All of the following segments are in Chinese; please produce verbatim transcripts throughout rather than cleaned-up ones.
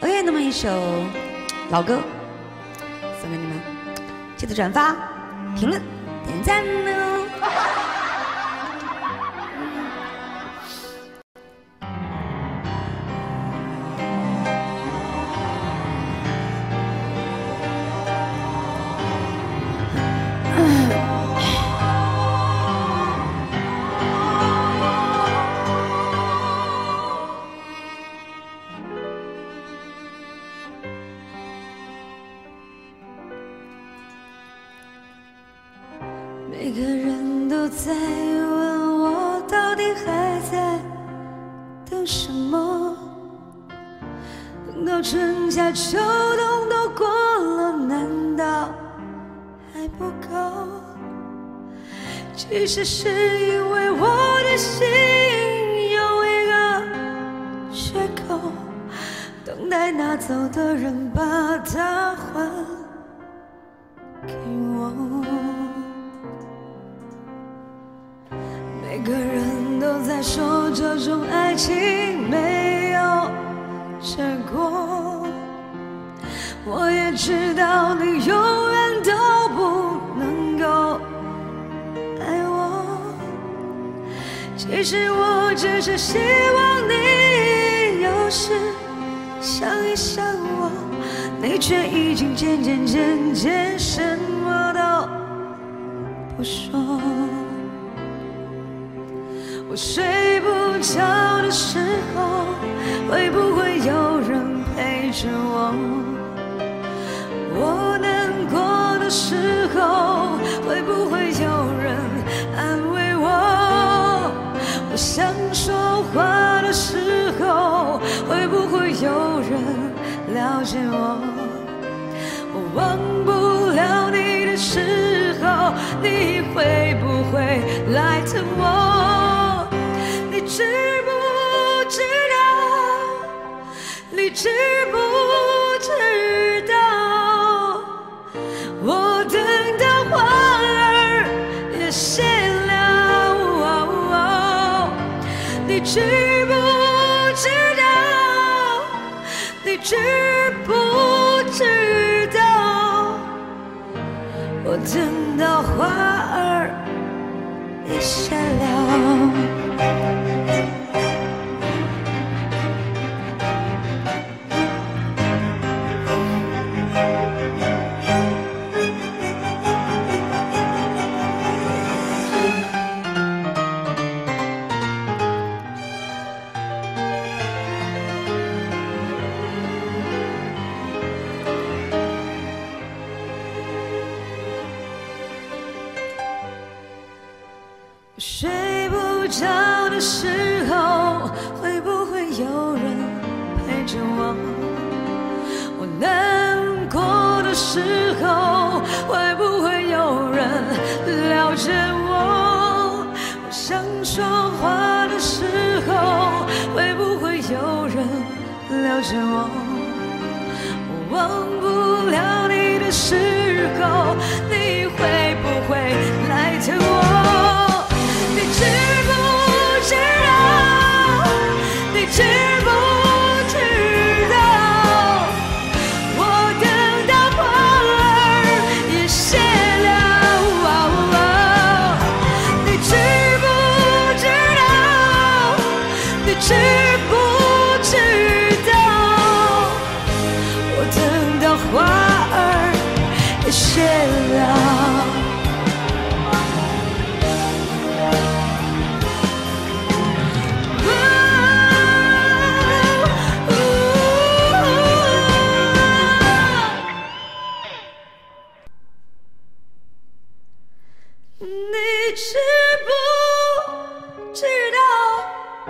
OK， 那么一首老歌送给你们，记得转发、评论、点赞哦。每个人都在问我，到底还在等什么？等到春夏秋冬都过了，难道还不够？其实是因为我的心有一个缺口，等待拿走的人把它还给我。每个人都在说这种爱情没有结果，我也知道你永远都不能够爱我。其实我只是希望你有时想一想我，你却已经渐渐渐渐什么都不说。我睡不着的时候，会不会有人陪着我？我难过的时候，会不会有人安慰我？我想说话的时候，会不会有人了解我？我忘不了你的时候，你会不会来疼我？你知不知道？你知不知道？我等到花儿也谢了。哦哦、你知不知道？你知不知道？我等到花儿也谢了。睡不着的时候，会不会有人陪着我？我难过的时候，会不会有人了解我？我想说话的时候，会不会有人了解我？我忘不了你的时候，你会不会来疼我？你知不知道？你知不知道？我等到花儿也谢了。哦哦、你知不知道？你知不知道？我等到花儿也谢了。你知不知道？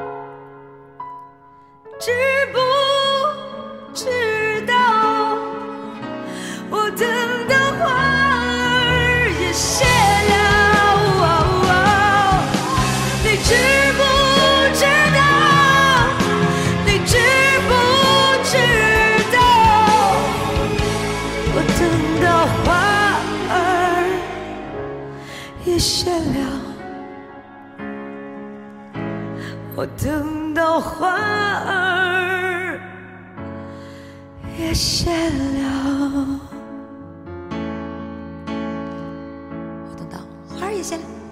知不知道？我等到花儿也谢了。哦哦、你知不知道？你知不知道？我等到花儿也谢了，我等到花儿也谢了。我等到花儿也谢了。